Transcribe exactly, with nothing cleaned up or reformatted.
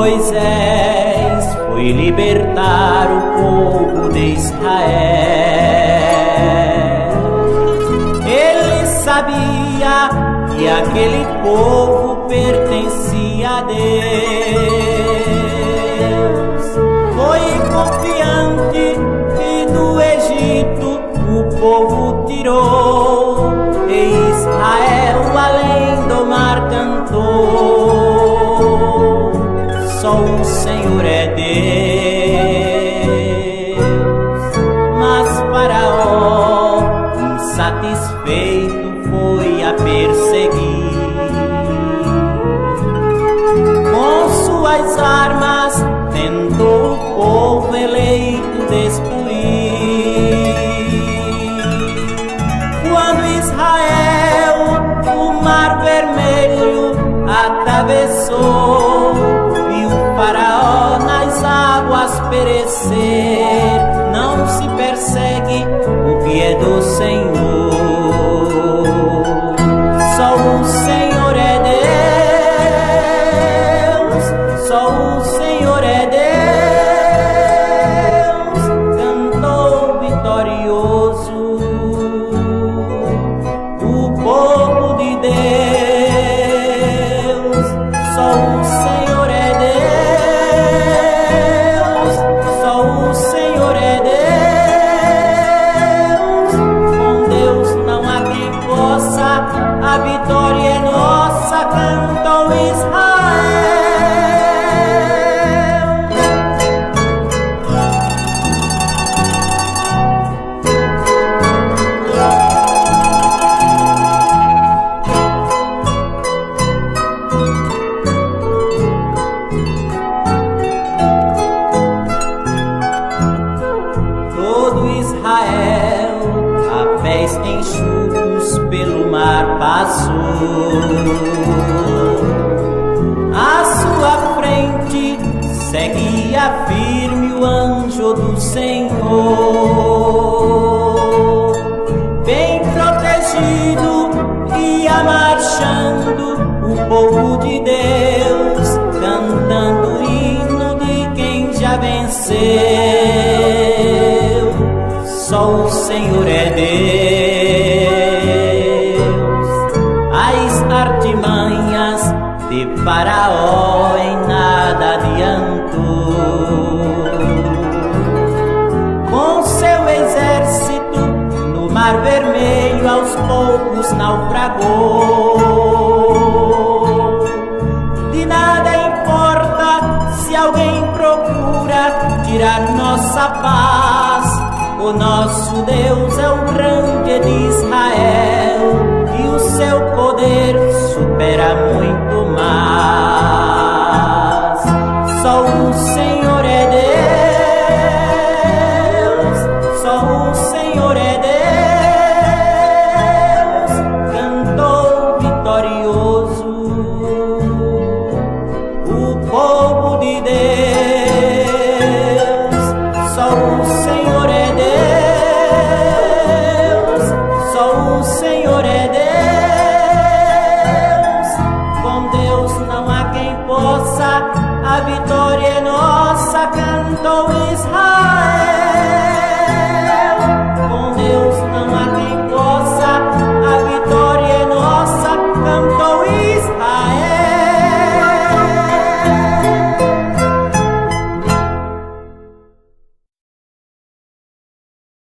Moisés foi libertar o povo de Israel. Ele sabia que aquele povo pertencia a Deus. Foi confiante que do Egito o povo tirou, e Israel além do mar cantou. Só o Senhor é Deus. Mas Faraó, insatisfeito, foi a perseguir. Com suas armas tentou o povo eleito destruir. Quando Israel o mar vermelho atravessou, viu Faraó nas águas perecer. Não se persegue o que é do Senhor. Só o Senhor é Deus. Só o Senhor é Deus. Cantou vitorioso o povo de Deus. Só o Senhor é Deus. Só o Senhor é Deus. Com Deus não há quem possa. A vitória é nossa, cantou Israel. Todo Israel a pés enxutos pelo mar passou. À sua frente seguia firme o anjo do Senhor. Bem protegido ia marchando o povo de Deus, cantando o hino de quem já venceu. Só o Senhor é Deus. As artimanhas de Faraó em nada adiantou. Com seu exército no mar vermelho aos poucos naufragou. De nada importa se alguém procura tirar nossa paz. O nosso Deus é o grande de Israel, e o seu poder supera muito mais. Só o Senhor é Deus. Só o Senhor é Deus. Cantou vitorioso o povo de Deus. Só o Senhor é Deus. Só o Senhor é Deus. Com Deus não há quem possa. A vitória é nossa, cantou Israel.